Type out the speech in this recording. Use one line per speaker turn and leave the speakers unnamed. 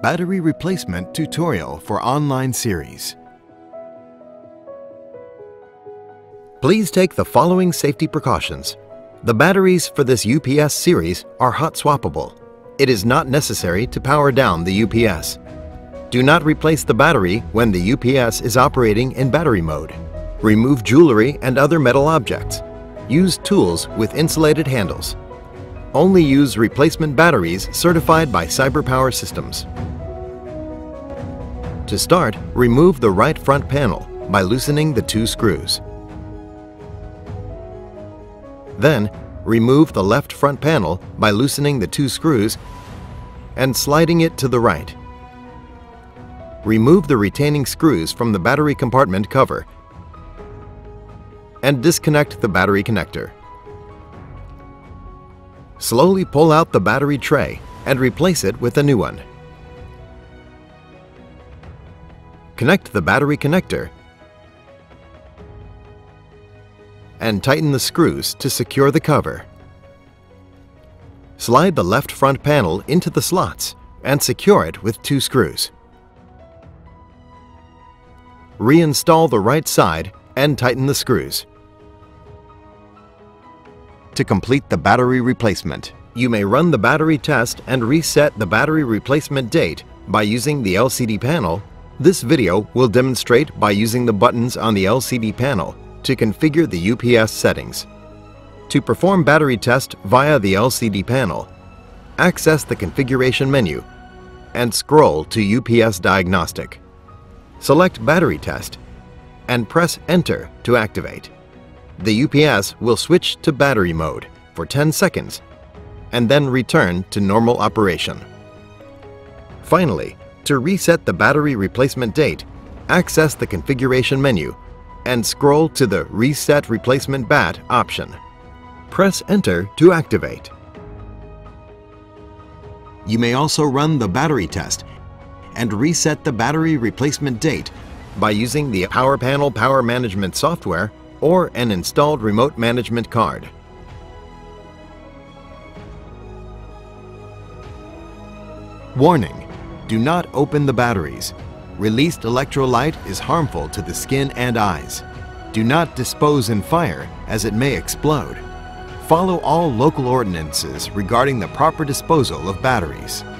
Battery Replacement Tutorial for Online Series. Please take the following safety precautions. The batteries for this UPS series are hot swappable. It is not necessary to power down the UPS. Do not replace the battery when the UPS is operating in battery mode. Remove jewelry and other metal objects. Use tools with insulated handles. Only use replacement batteries certified by CyberPower systems. To start, remove the right front panel by loosening the 2 screws. Then, remove the left front panel by loosening the 2 screws and sliding it to the right. Remove the retaining screws from the battery compartment cover and disconnect the battery connector. Slowly pull out the battery tray and replace it with a new one. Connect the battery connector and tighten the screws to secure the cover. Slide the left front panel into the slots and secure it with 2 screws. Reinstall the right side and tighten the screws. To complete the battery replacement, you may run the battery test and reset the battery replacement date by using the LCD panel. This video will demonstrate by using the buttons on the LCD panel to configure the UPS settings. To perform battery test via the LCD panel, access the configuration menu and scroll to UPS Diagnostic. Select Battery Test and press Enter to activate. The UPS will switch to battery mode for 10 seconds and then return to normal operation. Finally, to reset the battery replacement date, access the configuration menu and scroll to the Reset Replacement BAT option. Press Enter to activate. You may also run the battery test and reset the battery replacement date by using the Power Panel Power Management software or an installed remote management card. Warning: do not open the batteries. Released electrolyte is harmful to the skin and eyes. Do not dispose in fire as it may explode. Follow all local ordinances regarding the proper disposal of batteries.